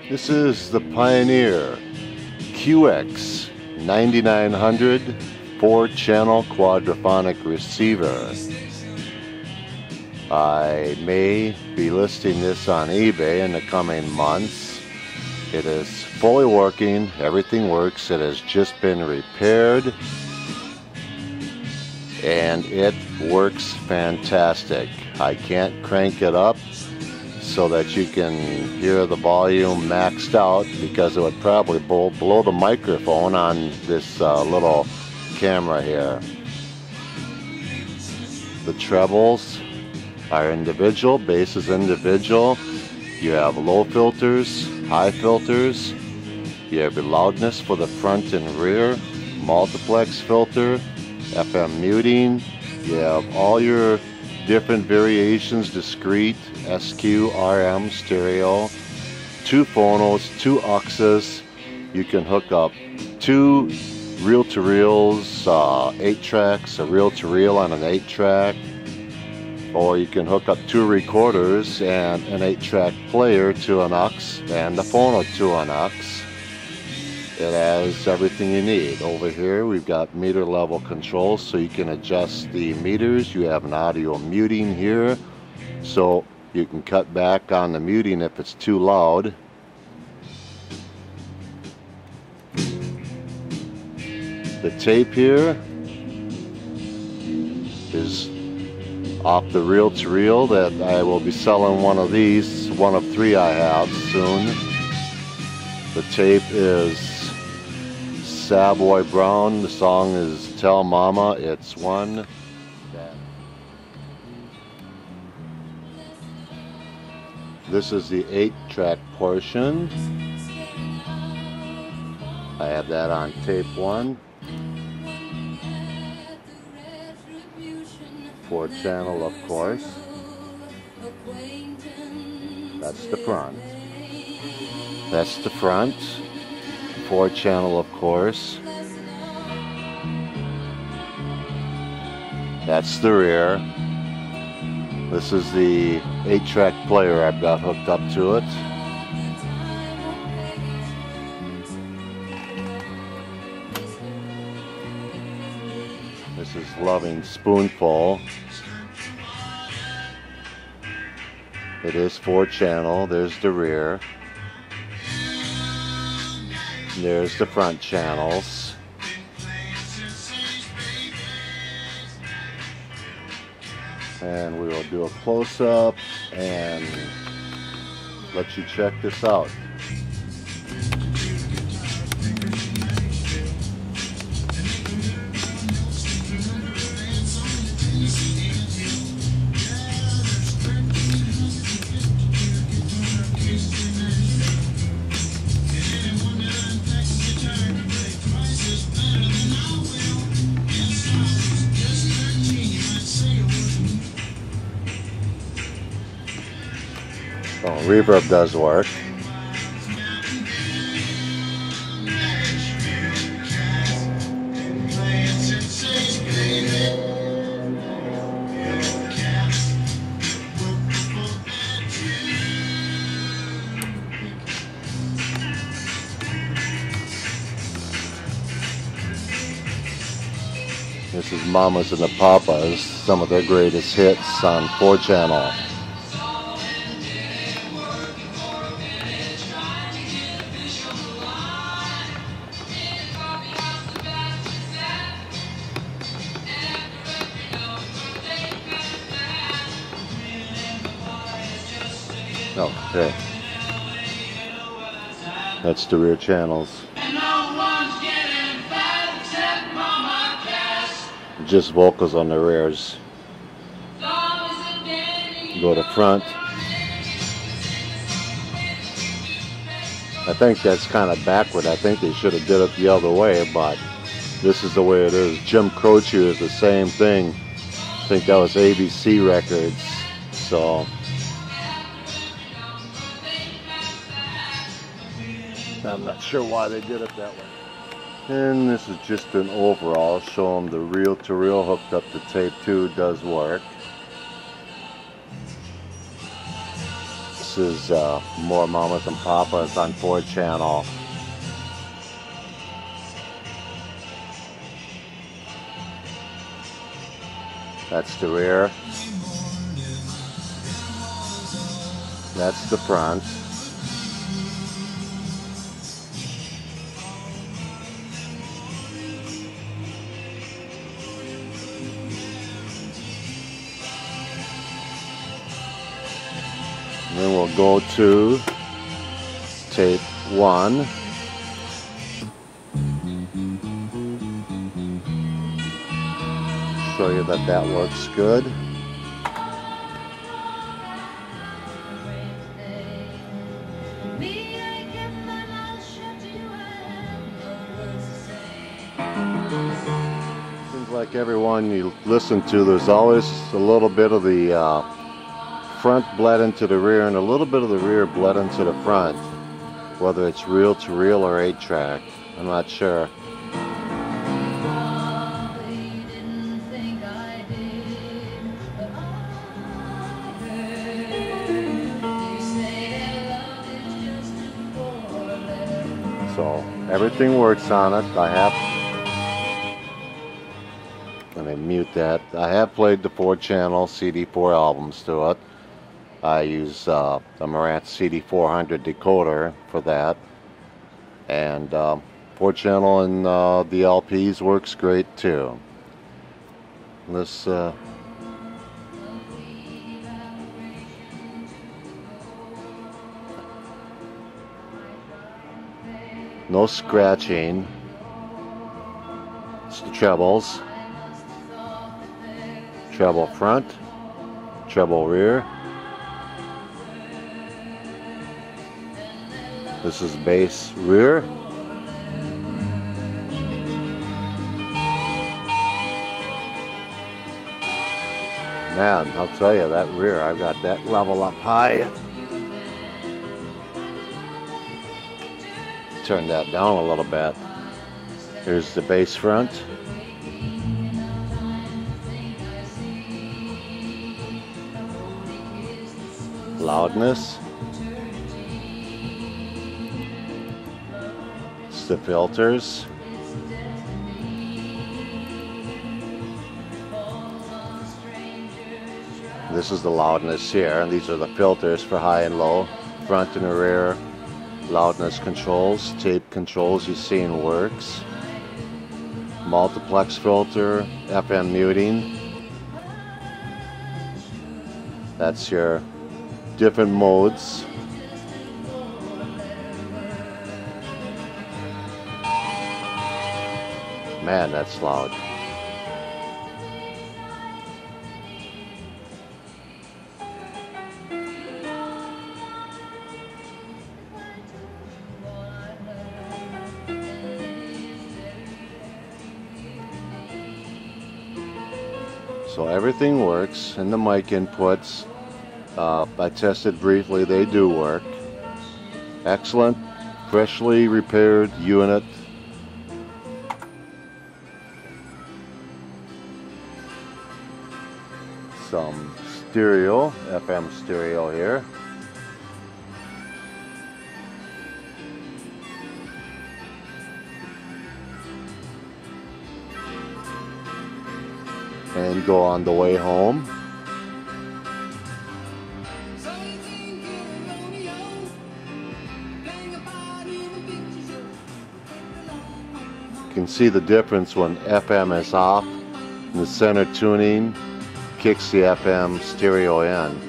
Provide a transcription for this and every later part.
This is the Pioneer QX-9900 4-channel quadraphonic receiver. I may be listing this on eBay in the coming months. It is fully working, everything works. It has just been repaired and it works fantastic. I can't crank it up so that you can hear the volume maxed out because it would probably blow the microphone on this little camera here. The trebles are individual, bass is individual. You have low filters, high filters. You have your loudness for the front and rear, multiplex filter, FM muting. You have all your different variations, discrete, SQ, RM, stereo, 2 phonos, 2 auxes. You can hook up 2 reel-to-reels, 8 tracks, a reel-to-reel on an 8-track, or you can hook up 2 recorders and an 8-track player to an aux and a phono to an aux. It has everything you need. Over here we've got meter level controls so you can adjust the meters. You have an audio muting here so you can cut back on the muting if it's too loud. The tape here is off the reel-to-reel that I will be selling one of these, one of 3 I have soon. The tape is Savoy Brown. The song is Tell Mama It's One. This is the 8-track portion. I have that on tape 1. 4-channel, of course. That's the front. That's the front. 4-channel, of course. That's the rear. This is the 8-track player I've got hooked up to it. This is Loving Spoonful. It is 4-channel. There's the rear. There's the front channels. And we will do a close-up and let you check this out. Oh, reverb does work. This is Mamas and the Papas, some of their greatest hits on 4-channel. Okay, that's the rear channels. Just vocals on the rears. Go to front. I think that's kind of backward. I think they should have did it the other way, but this is the way it is. Jim Croce is the same thing. I think that was ABC Records. So I'm not sure why they did it that way. And this is just an overall, show them the reel-to-reel hooked up to tape 2 does work. This is more mamas and papas on 4-channel. That's the rear. That's the front. And then we'll go to tape 1. Show you that that works good. Seems like everyone you listen to, there's always a little bit of the front bled into the rear and a little bit of the rear bled into the front, whether it's reel to reel or 8-track. I'm not sure. So everything works on it. Let me mute that. I have played the 4-channel CD4 albums to it. I use the Marantz CD400 decoder for that, and 4-channel and the LPs works great too. Let's no scratching. It's the trebles. Treble front, treble rear. This is bass rear. Man, I'll tell you, that rear, I've got that level up high. Turn that down a little bit. Here's the bass front. Loudness. It's the filters. This is the loudness here. These are the filters for high and low, front and rear. Loudness controls, tape controls you've seen works. Multiplex filter, FM muting. That's your different modes. Man, that's loud. So everything works, and the mic inputs, I tested briefly, they do work. Excellent, freshly repaired unit. Some stereo, FM stereo here. And go on the way home. You can see the difference when FM is off, and the center tuning kicks the FM stereo in.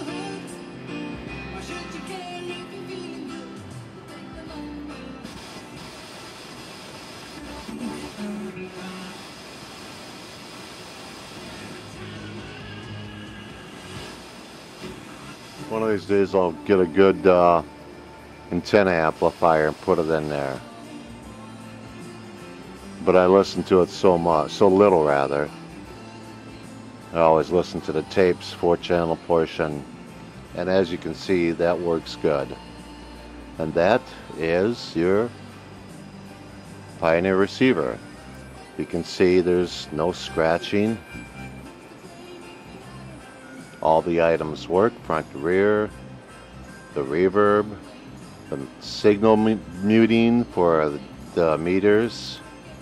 One of these days I'll get a good antenna amplifier and put it in there. But I listen to it so little rather. I always listen to the tapes, 4-channel portion, and as you can see, that works good. And that is your Pioneer receiver. You can see there's no scratching. All the items work, front to rear, the reverb, the signal muting for the meters,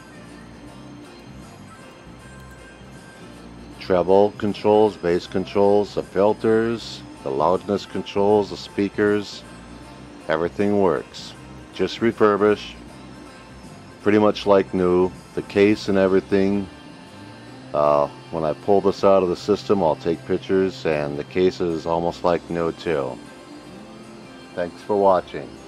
treble controls, bass controls, the filters, the loudness controls, the speakers, everything works. Just refurbished, pretty much like new. The case and everything, when I pull this out of the system, I'll take pictures, and the case is almost like new too. Thanks for watching.